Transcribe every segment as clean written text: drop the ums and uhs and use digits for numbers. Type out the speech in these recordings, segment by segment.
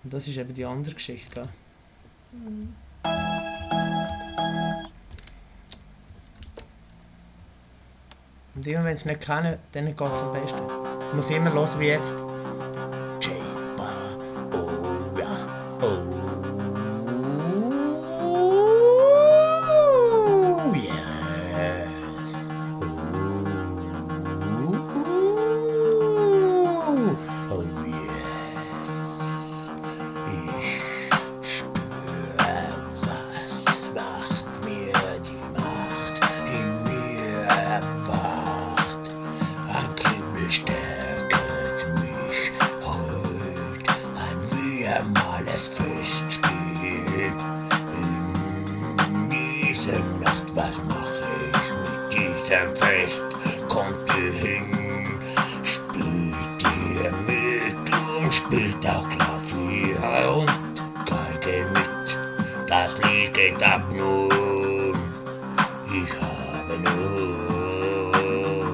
Und das ist eben die andere Geschichte, gell? Mhm. Und immer wenn sie es nicht kennen, dann geht es am besten. Ich muss immer hören wie jetzt. Normales Festspiel. In dieser Nacht, was mache ich mit diesem Fest? Kommt ihr hin, spielt ihr mit und spielt auch Klavier und Geige mit. Das Lied geht ab nun, ich habe nur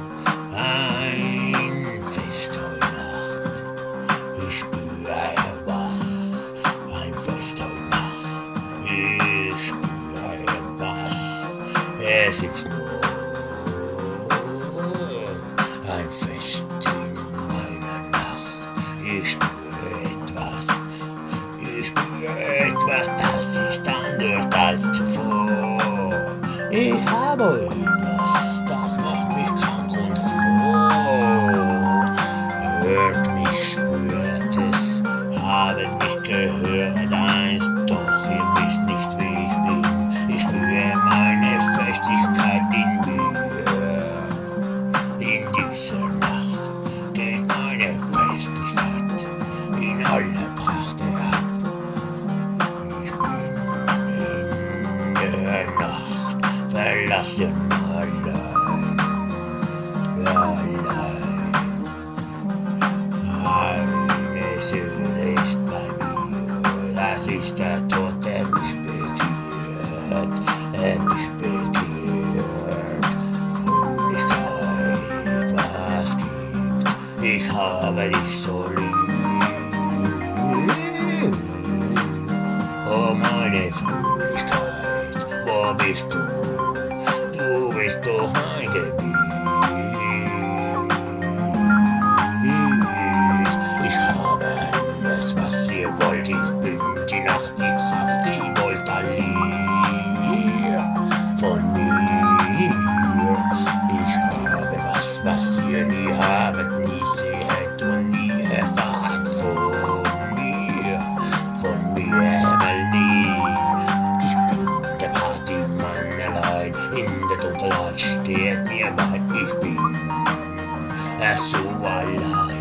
ein Fest heute Nacht. Ich spüre was, ein Fest heute Nacht. Ich spüre was, es ist nur ein Fest in meiner Nacht. Ich spüre etwas, das ist anders als zuvor. Ich habe etwas, das macht mich krank und froh. Hört mich, spürt es, habet mich gehört einst, doch ihr wisst nicht, wie ich bin. Ich spüre meine Festigkeit in mir. In dieser Nacht geht meine Festlichkeit in aller Pracht herab. Ich bin in der Nacht verlassen allein. Eine Seele ist bei mir, das ist der Tod, der mich begehrt, Fröhlichkeit, was gibt's, ich habe dich so lieb. Oh meine Fröhlichkeit, wo bist du? Du bist doch mein Gebiet. Ich habe alles, was ihr wollt. Ich bin die Nacht, die Kraft, die wollt alle von mir. Ich habe was ihr nie habet, nie sehet und nie erfahrt von mir einmal nie. Ich bin der Partymann allein, in der Dunkelheit steht mir weit, ich bin so allein.